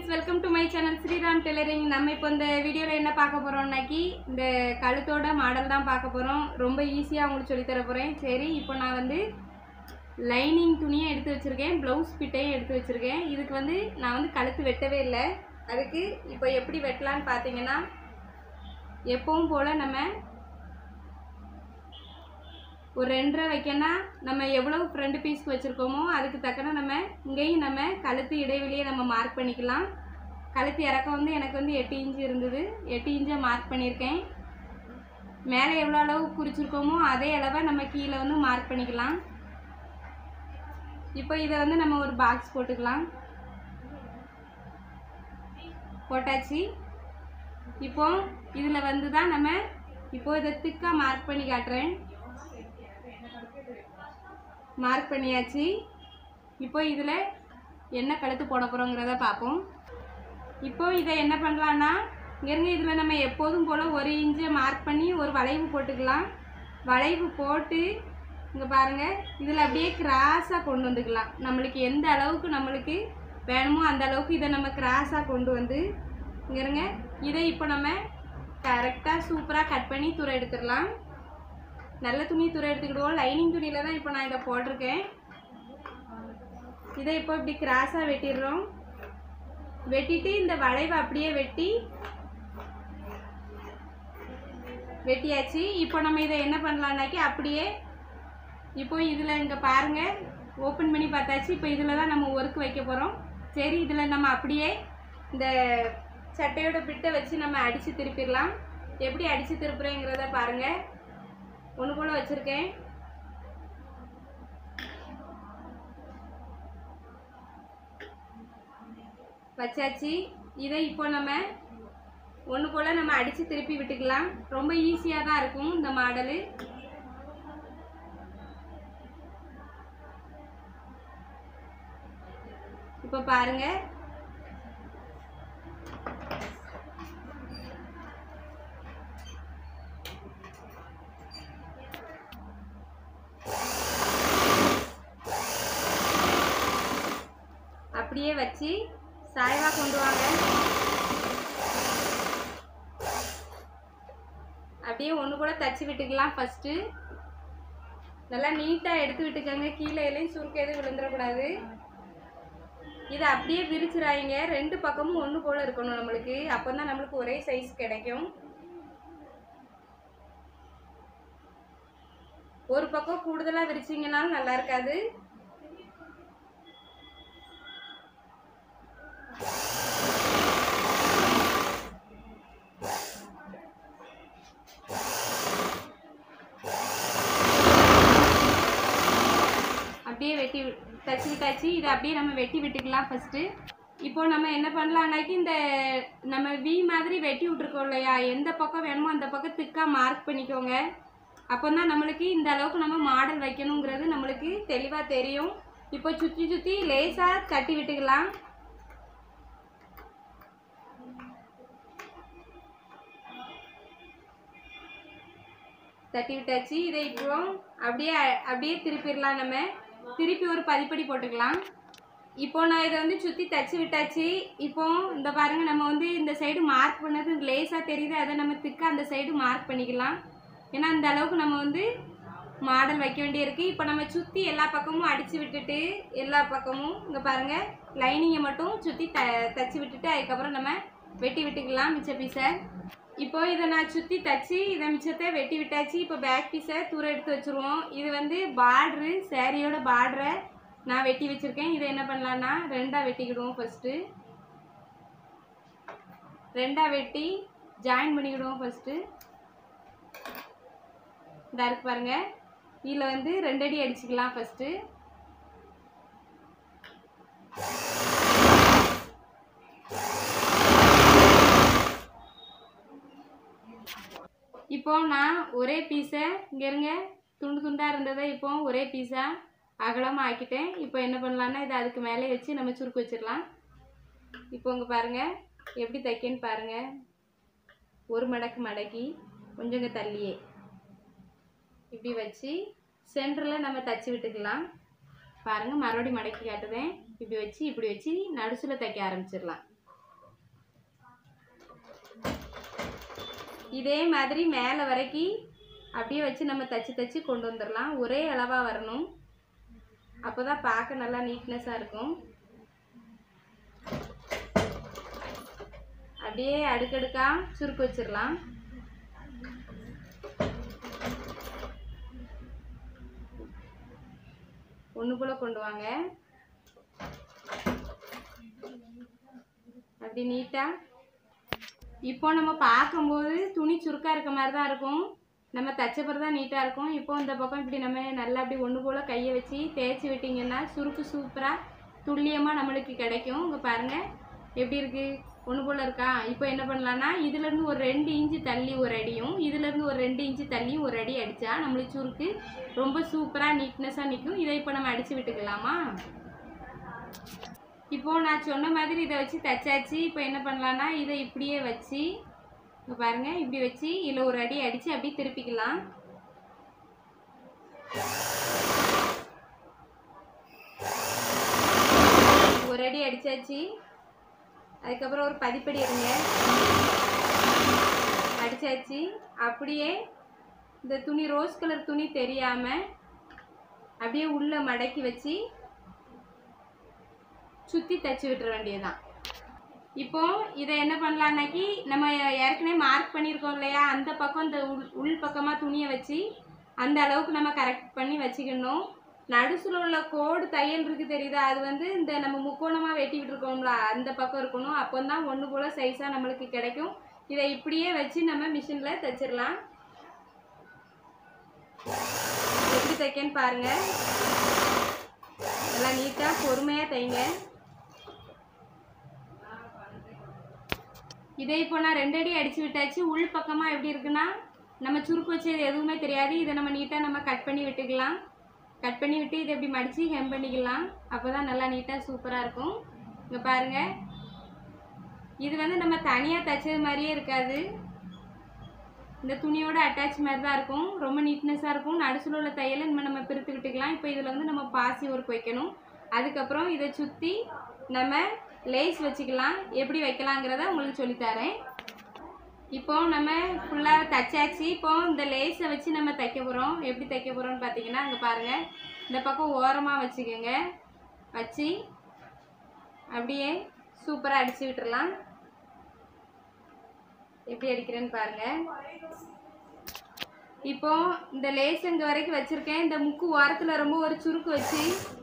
Friends welcome to my channel Shriram tailoring நம்ம இப்போ இந்த வீடியோல என்ன பார்க்க போறோம்னாக்கி இந்த கழுத்தோட மாடல் தான் பார்க்க போறோம் ரொம்ப ஈஸியா உங்களுக்கு சொல்லி தர போறேன் சரி இப்போ நான் வந்து லைனிங் துணியை எடுத்து வச்சிருக்கேன் ப்ளவுஸ் பிட்டையும் எடுத்து வச்சிருக்கேன் இதுக்கு வந்து நான் வந்து கழுத்து வெட்டவே இல்ல அதுக்கு இப்போ எப்படி வெட்டலாம்னு பாத்தீங்கன்னா எப்பவும் போல நம்ம ஒரு 2.5 வைக்கனா நம்ம எவ்வளவு ஃப்ரண்ட் பீஸ் வச்சிருக்கோமோ அதுக்கு தக்கன நம்ம இங்கேயும் நம்ம கழுத்து இடைவெளியை நம்ம மார்க் பண்ணிக்கலாம் கழுத்து இறக்கம் வந்து எனக்கு வந்து 8 இன்ச் இருந்தது 8 இன்ச்சை மார்க் பண்ணியிருக்கேன் மேலே எவ்வளோ அளவு குறிச்சிருக்கோமோ அதே அளவை நம்ம கீழே வந்து மார்க் பண்ணிக்கலாம் இப்போ இதை வந்து நம்ம ஒரு பாக்ஸ் போட்டுக்கலாம் போட்டாச்சு இப்போ இதில் வந்து தான் நம்ம இப்போ இதை திக்காக மார்க் பண்ணி காட்டுறேன் மார்க் பண்ணியாச்சு இப்போ இதில் என்ன கழுத்து போட போகிறோங்கிறத பார்ப்போம் இப்போ இதை என்ன பண்ணலான்னா இங்கேருந்து இதில் நம்ம எப்போதும் போல் 1 இன்ச்சை மார்க் பண்ணி ஒரு வளைவு போட்டுக்கலாம் வளைவு போட்டு இங்கே பாருங்கள் இதில் அப்படியே கிராஸாக கொண்டு வந்துக்கலாம் நம்மளுக்கு எந்த அளவுக்கு நம்மளுக்கு வேணுமோ அந்த அளவுக்கு இதை நம்ம கிராஸாக கொண்டு வந்து இங்கேருங்க இதை இப்போ நம்ம கரெக்டாக சூப்பராக கட் பண்ணி தூர எடுத்துடலாம் நல்ல துணி தூர எடுத்துக்கிடுவோம் லைனிங் துணியில் தான் இப்போ நான் இதை போட்டிருக்கேன் இதை இப்போ இப்படி கிராஸாக வெட்டிடுறோம் வெட்டிட்டு இந்த வளைவை அப்படியே வெட்டியாச்சு இப்போ நம்ம இதை என்ன பண்ணலான்னாக்கி அப்படியே இப்போ இதில் இங்கே பாருங்கள் ஓப்பன் பண்ணி பார்த்தாச்சு இப்போ இதில் தான் நம்ம ஒர்க் வைக்க போகிறோம் சரி இதில் நம்ம அப்படியே இந்த சட்டையோட பிட்டை வச்சு நம்ம அடித்து திருப்பிடலாம் எப்படி அடித்து திருப்புறேங்கிறத பாருங்கள் ஒன்று போல் வச்சுருக்கேன் வச்சாச்சு இதை இப்போ நம்ம ஒன்று போல் நம்ம அடித்து திருப்பி விட்டுக்கலாம் ரொம்ப ஈஸியாக தான் இருக்கும் இந்த மாடலு இப்போ பாருங்கள் அப்படியே வச்சு சாய்வா கொண்டு வாங்க அப்படியே ஒன்று கூட தச்சு விட்டுக்கலாம் ஃபஸ்ட்டு நல்லா நீட்டாக எடுத்து விட்டுக்கோங்க கீழே எல்லாம் சுருக்கு எதுவும் விழுந்துடக்கூடாது இதை அப்படியே விரிச்சிடாதீங்க 2 பக்கமும் ஒன்று போல் இருக்கணும் நம்மளுக்கு அப்போ தான் நம்மளுக்கு ஒரே சைஸ் கிடைக்கும் ஒரு பக்கம் கூடுதலாக விரிச்சிங்கனாலும் நல்லா இருக்காது அப்படியே வெட்டி தச்சு விட்டாச்சு இதை அப்படியே நம்ம வெட்டி விட்டுக்கலாம் ஃபஸ்ட்டு இப்போ நம்ம என்ன பண்ணலான்னாக்கி இந்த நம்ம வி மாதிரி வெட்டி விட்ருக்கோம் இல்லையா எந்த பக்கம் வேணுமோ அந்த பக்கம் திக்காக மார்க் பண்ணிக்கோங்க அப்போ தான் நம்மளுக்கு இந்த அளவுக்கு நம்ம மாடல் வைக்கணுங்கிறது நம்மளுக்கு தெளிவாக தெரியும் இப்போ சுற்றி சுற்றி லேசாக தட்டி விட்டுக்கலாம் தட்டி விட்டாச்சு இதை இப்போ அப்படியே திருப்பிடலாம் நம்ம திருப்பி ஒரு பதிப்படி போட்டுக்கலாம் இப்போ நான் இதை வந்து சுற்றி தச்சு விட்டாச்சு இப்போ இந்த பாருங்கள் நம்ம வந்து இந்த சைடு மார்க் பண்ணது லேசாக தெரியுது அதை நம்ம திக்காக அந்த சைடு மார்க் பண்ணிக்கலாம் ஏன்னா அந்த அளவுக்கு நம்ம வந்து மாடல் வைக்க வேண்டியிருக்கு இப்போ நம்ம சுற்றி எல்லா பக்கமும் அடித்து விட்டுட்டு எல்லா பக்கமும் இங்கே பாருங்கள் லைனிங்கை மட்டும் சுற்றி தச்சு விட்டுட்டு அதுக்கப்புறம் நம்ம வெட்டி விட்டுக்கலாம் மிச்ச பீஸை இப்போ இதை நான் சுற்றி தச்சு இதை மிச்சத்தை வெட்டி விட்டாச்சு இப்போ பேக் பீஸை தூர எடுத்து வச்சுருவோம் இது வந்து பார்ட்ரு சேரீயோட பார்டரை நான் வெட்டி வச்சுருக்கேன் இதை என்ன பண்ணலான்னா 2ஆக வெட்டிக்கிடுவோம் ஃபஸ்ட்டு 2ஆக வெட்டி ஜாயின் பண்ணிக்கிடுவோம் ஃபஸ்ட்டு இதாக இருக்கு பாருங்கள் இதில் வந்து 2 அடி அடிச்சுக்கலாம் ஃபஸ்ட்டு இப்போ நான் ஒரே பீஸை இங்கே இருங்க துண்டு துண்டாக இருந்ததை இப்போ ஒரே பீஸாக அகலமாக ஆக்கிட்டேன் இப்போ என்ன பண்ணலான்னா இதை அதுக்கு மேலே வச்சு நம்ம சுருக்கு வச்சிடலாம் இப்போ இங்கே பாருங்கள் எப்படி தைக்கன்னு பாருங்கள் ஒரு மடக்கு மடக்கி கொஞ்சங்க தள்ளியே இப்படி வச்சு சென்டரில் நம்ம தச்சு விட்டுக்கலாம் பாருங்கள் மறுபடியும் மடக்கி காட்டுவேன் இப்படி வச்சு நடுசுல தைக்க ஆரம்பிச்சிடலாம் இதே மாதிரி மேலே வரைக்கும் அப்படியே வச்சு நம்ம தச்சு தச்சு கொண்டு வந்துடலாம். ஒரே அளவாக வரணும், அப்போ தான் பார்க்க நல்லா நீட்னஸாக இருக்கும். அப்படியே அடுக்கடுக்காக சுருக்கு வச்சிடலாம். ஒன்று போல் கொண்டு வாங்க. அப்படி நீட்டாக இப்போ நம்ம பார்க்கும்போது துணி சுருக்காக இருக்க மாதிரி தான் இருக்கும், நம்ம தச்சப்பறம் தான் நீட்டாக இருக்கும். இப்போ இந்த பக்கம் இப்படி நம்ம நல்லா அப்படி ஒன்று போல் கையை வச்சு தேய்ச்சி விட்டிங்கன்னா சுருக்கு சூப்பராக துல்லியமாக நம்மளுக்கு கிடைக்கும். இங்கே பாருங்கள் எப்படி இருக்குது, ஒன்று போல் இருக்கா. இப்போ என்ன பண்ணலான்னா இதுலேருந்து ஒரு 2 இன்ச்சு தள்ளி ஒரு அடியும், இதுலேருந்து ஒரு 2 இன்ச்சு தள்ளியும் ஒரு அடி அடித்தா நம்மளுக்கு சுருக்கு ரொம்ப சூப்பராக நீட்னஸாக நிற்கும். இதை இப்போ நம்ம அடித்து விட்டுக்கலாமா? இப்போது நான் சொன்ன மாதிரி இதை வச்சு தைச்சாச்சு. இப்போ என்ன பண்ணலான்னா இதை இப்படியே வச்சு இங்கே பாருங்கள் இப்படி வச்சு இதில் ஒரு அடி அடித்து அப்படியே திருப்பிக்கலாம். ஒரு அடி அடித்தாச்சு. அதுக்கப்புறம் ஒரு பதிப்படி இருங்க அடித்தாச்சு. அப்படியே இந்த துணி ரோஸ் கலர் துணி தெரியாமல் அப்படியே உள்ளே மடக்கி வச்சு சுற்றி தச்சு விட்டுற வேண்டியதுதான். இப்போ இதை என்ன பண்ணலான்னாக்கி நம்ம ஏற்கனவே மார்க் பண்ணியிருக்கோம் இல்லையா, அந்த பக்கம் இந்த உள் பக்கமாக துணியை வச்சு அந்த அளவுக்கு நம்ம கரெக்ட் பண்ணி வச்சுக்கணும். நடுசுல உள்ள கோடு தையல் இருக்குது தெரியுதா, அது வந்து இந்த நம்ம முக்கோணமாக வெட்டி விட்டுருக்கோம்ல அந்த பக்கம் இருக்கணும். அப்போ தான் ஒன்று போல் சைஸாக நம்மளுக்கு கிடைக்கும். இதை இப்படியே வச்சு நம்ம மிஷினில் தைச்சிடலாம். எப்படி தைக்கன்னு பாருங்கள், நல்லா நீட்டாக பொறுமையாக தைங்க. இதே இப்போ நான் 2 அடி அடித்து விட்டாச்சு. உள் பக்கமாக எப்படி இருக்குன்னா நம்ம சுருக்கு வச்சது எதுவுமே தெரியாது. இதை நம்ம நீட்டாக நம்ம கட் பண்ணி விட்டுக்கலாம். கட் பண்ணி விட்டு இதை எப்படி மடித்து ஹெம் பண்ணிக்கலாம். அப்போ தான் நல்லா நீட்டாக சூப்பராக இருக்கும். இங்கே பாருங்கள், இது வந்து நம்ம தனியாக தைச்சது மாதிரியே இருக்காது, இந்த துணியோட அட்டாச் மாதிரி தான் இருக்கும். ரொம்ப நீட்னஸாக இருக்கும். நடுசுல உள்ள தையலை நம்ம பிரித்து விட்டுக்கலாம். இப்போ இதில் வந்து நம்ம பாசி ஒர்க் வைக்கணும். அதுக்கப்புறம் இதை சுற்றி நம்ம லேஸ் வச்சுக்கலாம். எப்படி வைக்கலாங்கிறத உங்களுக்கு சொல்லித்தரேன். இப்போ நம்ம ஃபுல்லாக தைச்சாச்சு. இப்போ இந்த லேஸை வச்சு நம்ம தைக்க போகிறோம். எப்படி தைக்க போகிறோம்னு பார்த்தீங்கன்னா இங்கே பாருங்கள், இந்த பக்கம் ஓரமாக வச்சுக்கோங்க. வச்சு அப்படியே சூப்பராக அடித்து விட்டுறலாம். எப்படி அடிக்கிறேன்னு பாருங்கள். இப்போ இந்த லேஸ் இங்கே வரைக்கும் வச்சுருக்கேன். இந்த முக்கு ஓரத்தில் ரொம்ப ஒரு சுருக்கு வச்சு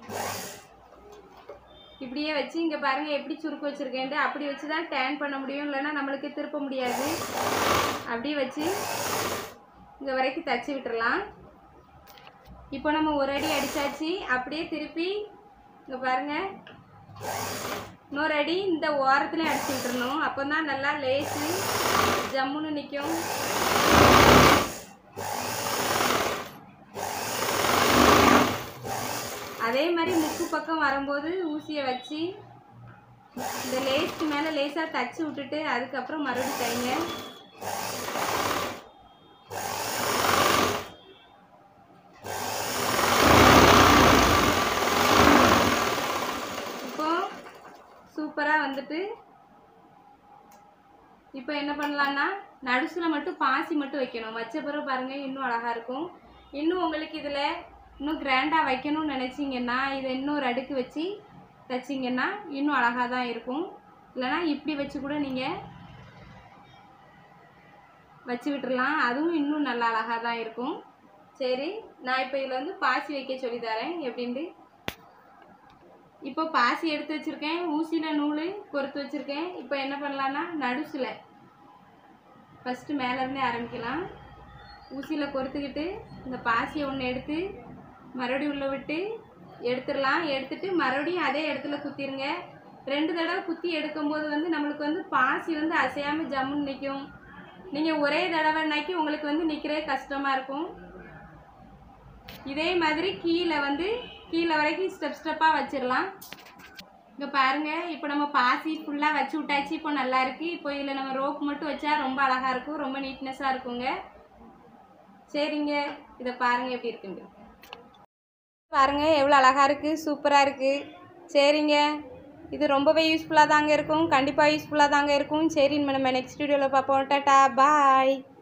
இப்படியே வச்சு இங்கே பாருங்கள் எப்படி சுருக்கு வச்சுருக்கேன்ட்டு. அப்படி வச்சு தான் டேன் பண்ண முடியும், இல்லைன்னா நம்மளுக்கு திருப்ப முடியாது. அப்படியே வச்சு இங்கே வரைக்கும் தச்சு விட்டுறலாம். இப்போ நம்ம ஒரு அடி அடித்தாச்சு. அப்படியே திருப்பி இங்கே பாருங்கள் இன்னொரு அடி இந்த ஓரத்துலேயும் அடிச்சு விட்டுறணும். அப்போ தான் நல்லா லேஸு ஜம்முன்னு நிற்கும். அதே மாதிரி முக்கு பக்கம் வரும்போது ஊசியை வச்சு இந்த லேஸ்க்கு மேலே லேஸாக தச்சு விட்டுட்டு அதுக்கப்புறம் மறுபடியும் தைங்க. இப்போ சூப்பராக வந்துட்டு இப்போ என்ன பண்ணலான்னா நடுசுல மட்டும் பாசி மட்டும் வைக்கணும். வச்ச பிறகு பாருங்கள் இன்னும் அழகாக இருக்கும். இன்னும் உங்களுக்கு இதில் இன்னும் கிராண்டாக வைக்கணும்னு நினச்சிங்கன்னா இதை இன்னொரு அடுக்கு வச்சு தைச்சிங்கன்னா இன்னும் அழகாக தான் இருக்கும். இல்லைனா இப்படி வச்சு கூட நீங்கள் வச்சு விட்டுடலாம், அதுவும் இன்னும் நல்லா அழகாக தான் இருக்கும். சரி, நான் இப்போ இதில் வந்து பாசி வைக்க சொல்லித்தரேன் எப்படின்ட்டு. இப்போ பாசி எடுத்து வச்சுருக்கேன், ஊசியில் நூல் பொறுத்து வச்சுருக்கேன். இப்போ என்ன பண்ணலான்னா நடுசில் ஃபஸ்ட்டு மேலேருந்தே ஆரம்பிக்கலாம். ஊசியில் பொறுத்துக்கிட்டு இந்த பாசியை ஒன்று எடுத்து மறுபடியும் உள்ளே விட்டு எடுத்துடலாம். எடுத்துட்டு மறுபடியும் அதே இடத்துல குத்திடுங்க. 2 தடவை குத்தி எடுக்கும்போது வந்து நம்மளுக்கு வந்து பாசி வந்து அசையாமல் ஜம்முன்னு நிற்கும். நீங்கள் ஒரே தடவைனாக்கி உங்களுக்கு வந்து நிற்கிறே கஷ்டமாக இருக்கும். இதே மாதிரி கீழே வரைக்கும் ஸ்டெப்பாக வச்சிடலாம். இங்கே பாருங்கள், இப்போ நம்ம பாசி ஃபுல்லாக வச்சு விட்டாச்சு. இப்போ நல்லா இருக்குது. இப்போ இதில் நம்ம ரோப் மட்டும் வச்சா ரொம்ப அழகாக இருக்கும், ரொம்ப நீட்னஸாக இருக்குங்க. சரிங்க, இதை பாருங்கள் எப்படி இருக்குங்க. பாருங்கள் எவ்வளோ அழகாக இருக்குது, சூப்பராக இருக்குது. சரிங்க, இது ரொம்பவே யூஸ்ஃபுல்லாக தாங்க இருக்கும், கண்டிப்பாக யூஸ்ஃபுல்லாக தாங்க இருக்கும். சரி, நம்ம நெக்ஸ்ட் வீடியோவில் பார்ப்போம். டாடா, பாய்.